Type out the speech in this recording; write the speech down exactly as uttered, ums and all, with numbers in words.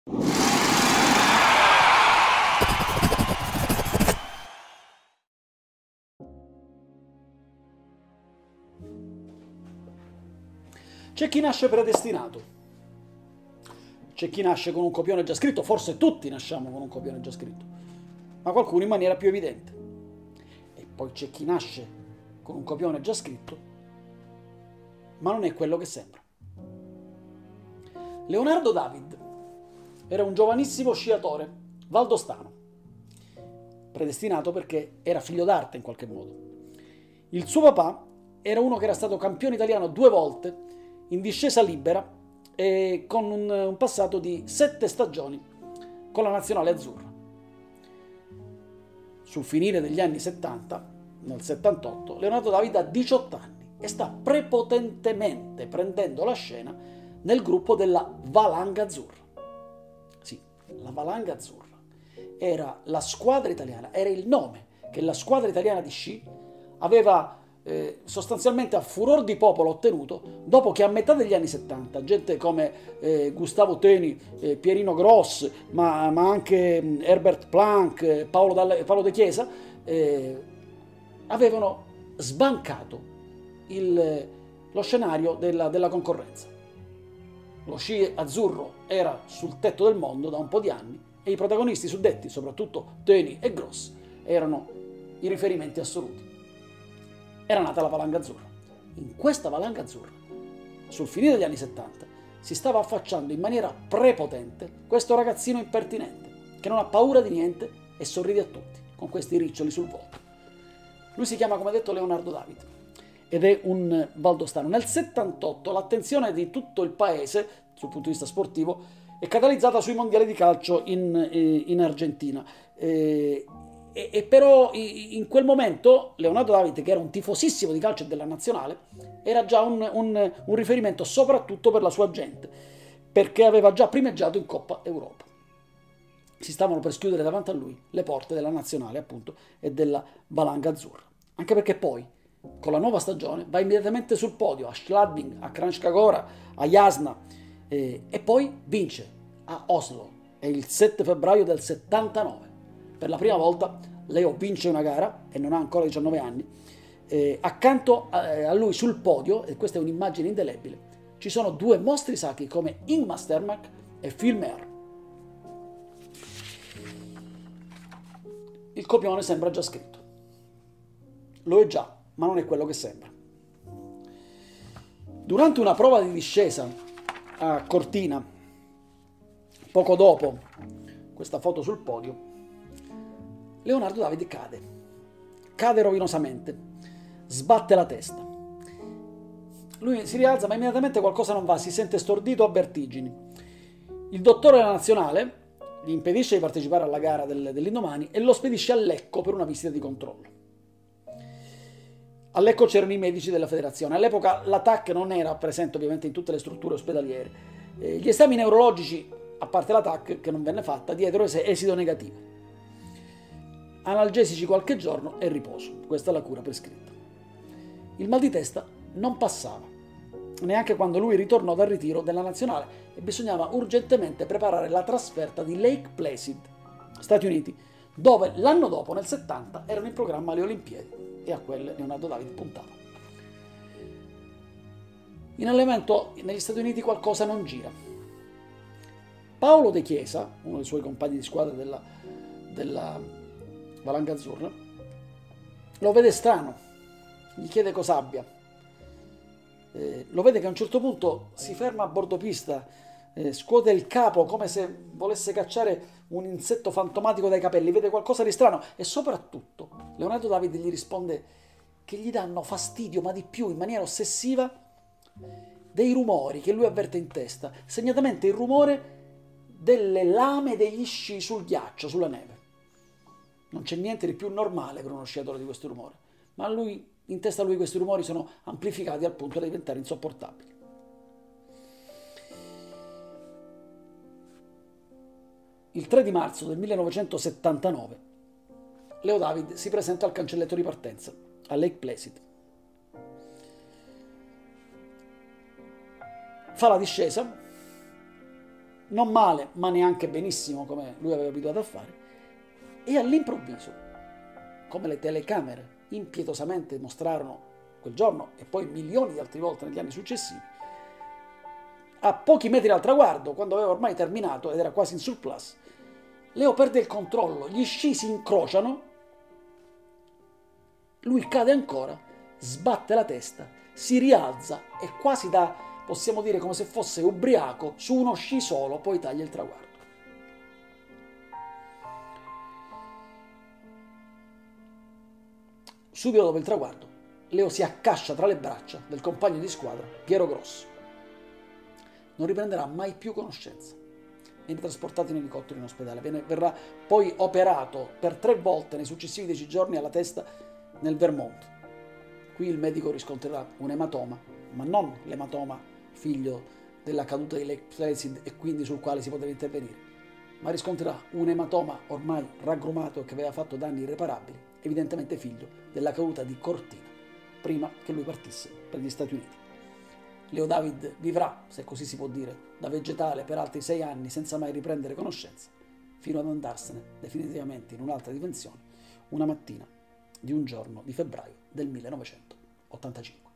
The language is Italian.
C'è chi nasce predestinato, c'è chi nasce con un copione già scritto, forse tutti nasciamo con un copione già scritto, ma qualcuno in maniera più evidente. E poi c'è chi nasce con un copione già scritto, ma non è quello che sembra. Leonardo David era un giovanissimo sciatore valdostano, predestinato perché era figlio d'arte in qualche modo. Il suo papà era uno che era stato campione italiano due volte in discesa libera e con un, un passato di sette stagioni con la nazionale azzurra. Sul finire degli anni settanta, nel settantotto, Leonardo David ha diciotto anni e sta prepotentemente prendendo la scena nel gruppo della Valanga Azzurra. Sì, la Valanga Azzurra era la squadra italiana, era il nome che la squadra italiana di sci aveva Eh, sostanzialmente a furor di popolo ottenuto dopo che a metà degli anni settanta gente come eh, Gustavo Teni, eh, Pierino Gross, ma, ma anche mh, Herbert Planck, eh, Paolo, Dalle, Paolo De Chiesa eh, avevano sbancato il, lo scenario della, della concorrenza. Lo sci azzurro era sul tetto del mondo da un po' di anni e i protagonisti suddetti, soprattutto Teni e Gross, erano i riferimenti assoluti. Era nata la Valanga Azzurra. In questa Valanga Azzurra, sul finire degli anni settanta, si stava affacciando in maniera prepotente questo ragazzino impertinente, che non ha paura di niente e sorride a tutti, con questi riccioli sul volto. Lui si chiama, come detto, Leonardo David, ed è un valdostano. Nel settantotto l'attenzione di tutto il paese, sul punto di vista sportivo, è catalizzata sui mondiali di calcio in, in Argentina. Eh, E, e però in quel momento Leonardo David, che era un tifosissimo di calcio e della nazionale, era già un, un, un riferimento soprattutto per la sua gente, perché aveva già primeggiato in Coppa Europa. Si stavano per schiudere davanti a lui le porte della nazionale, appunto, e della Valanga Azzurra. Anche perché poi, con la nuova stagione, va immediatamente sul podio a Schladming, a Kranjska a Jasna, eh, e poi vince a Oslo. È il sette febbraio del settantanove. Per la prima volta Leo vince una gara e non ha ancora diciannove anni. Eh, accanto a, a lui sul podio, e questa è un'immagine indelebile, ci sono due mostri sacri come Ingmar Stenmark e Phil Mehr. Il copione sembra già scritto. Lo è già, ma non è quello che sembra. Durante una prova di discesa a Cortina, poco dopo questa foto sul podio, Leonardo David cade, cade rovinosamente, sbatte la testa. Lui si rialza, ma immediatamente qualcosa non va, si sente stordito, a vertigini. Il dottore della nazionale gli impedisce di partecipare alla gara del, dell'indomani e lo spedisce a Lecco per una visita di controllo. A Lecco c'erano i medici della federazione. All'epoca l'A T A C non era presente ovviamente in tutte le strutture ospedaliere. Eh, gli esami neurologici, a parte l'A T A C che non venne fatta, diedero esito negativo. Analgesici qualche giorno e riposo. Questa è la cura prescritta. Il mal di testa non passava, neanche quando lui ritornò dal ritiro della nazionale e bisognava urgentemente preparare la trasferta di Lake Placid, Stati Uniti, dove l'anno dopo, nel settanta, erano in programma le Olimpiadi e a quelle Leonardo David puntava. In allenamento negli Stati Uniti qualcosa non gira. Paolo De Chiesa, uno dei suoi compagni di squadra della, della Valanga Azzurra, lo vede strano, gli chiede cosa abbia. Eh, lo vede che a un certo punto si ferma a bordo pista, eh, scuote il capo come se volesse cacciare un insetto fantomatico dai capelli, vede qualcosa di strano e soprattutto Leonardo David gli risponde che gli danno fastidio, ma di più, in maniera ossessiva, dei rumori che lui avverte in testa, segnatamente il rumore delle lame degli sci sul ghiaccio, sulla neve. Non c'è niente di più normale per uno sciatore di questo rumore, ma lui, in testa a lui questi rumori sono amplificati al punto da diventare insopportabili. Il tre di marzo del millenovecentosettantanove Leo David si presenta al cancelletto di partenza a Lake Placid. Fa la discesa, non male, ma neanche benissimo come lui aveva abituato a fare, e all'improvviso, come le telecamere impietosamente mostrarono quel giorno e poi milioni di altre volte negli anni successivi, a pochi metri dal traguardo, quando aveva ormai terminato ed era quasi in surplus, Leo perde il controllo, gli sci si incrociano, lui cade ancora, sbatte la testa, si rialza e quasi da, possiamo dire, come se fosse ubriaco, su uno sci solo, poi taglia il traguardo. Subito dopo il traguardo, Leo si accascia tra le braccia del compagno di squadra, Piero Grosso. Non riprenderà mai più conoscenza. Viene trasportato in elicottero in ospedale, viene, verrà poi operato per tre volte nei successivi dieci giorni alla testa nel Vermont. Qui il medico riscontrerà un ematoma, ma non l'ematoma figlio della caduta di Lake Placid e quindi sul quale si poteva intervenire, ma riscontrerà un ematoma ormai raggrumato che aveva fatto danni irreparabili, evidentemente figlio della caduta di Cortina, prima che lui partisse per gli Stati Uniti. Leo David vivrà, se così si può dire, da vegetale per altri sei anni senza mai riprendere conoscenza, fino ad andarsene definitivamente in un'altra dimensione una mattina di un giorno di febbraio del millenovecentottantacinque.